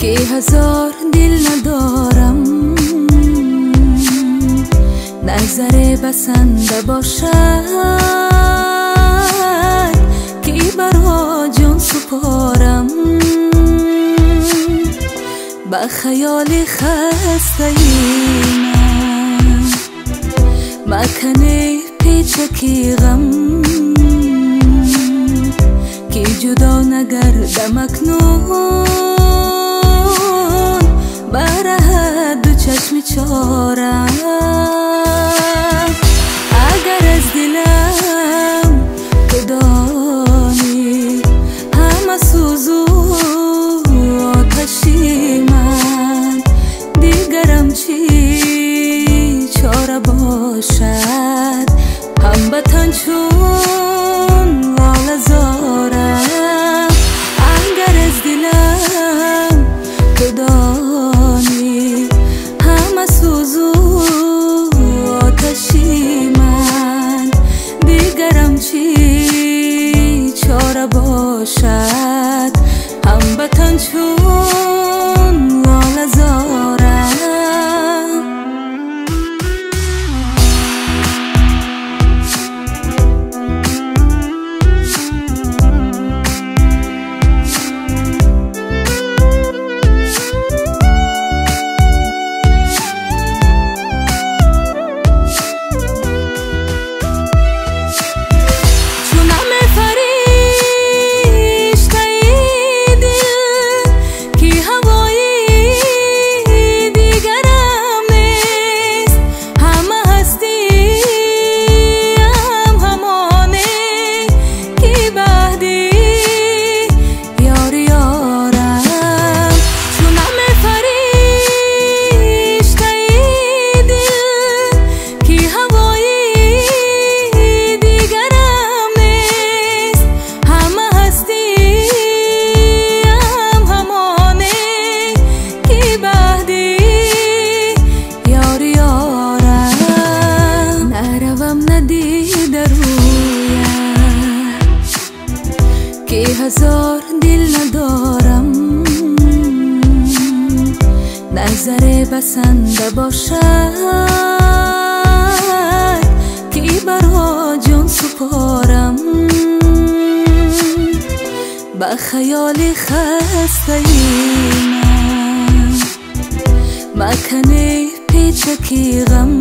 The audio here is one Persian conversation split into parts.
که هزار دل ندارم، نظر بسنده باشد که برا جان سپارم. با خیال خسته من مکنه پیچکی غم، که جدا نگردم اکنون بره دو چشم چارم. اگر از دلم تو دانی همه سوزو آتشی من، دیگرم چی چاره باشد هموطن چون لاله زارم. اگر از دلم تو دانی همه سوزو آتشی من، دیگرم چی چاره باشد هموطن چون لاله زارم. که هزار دل ندارم، نظر بسنده باشد که برا جان سپارم. با خیال خسته من مکنه پیچکی غم،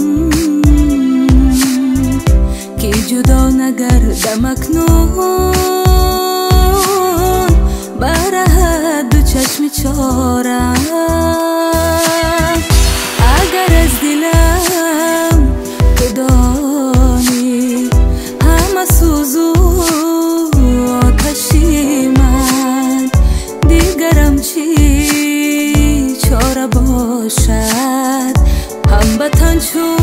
که جدا نگردم اکنون بره دو چشم چارم. اگر از دلم تو دانی همه سوزو آتشی من، دیگرم چی چاره باشد هموطن چون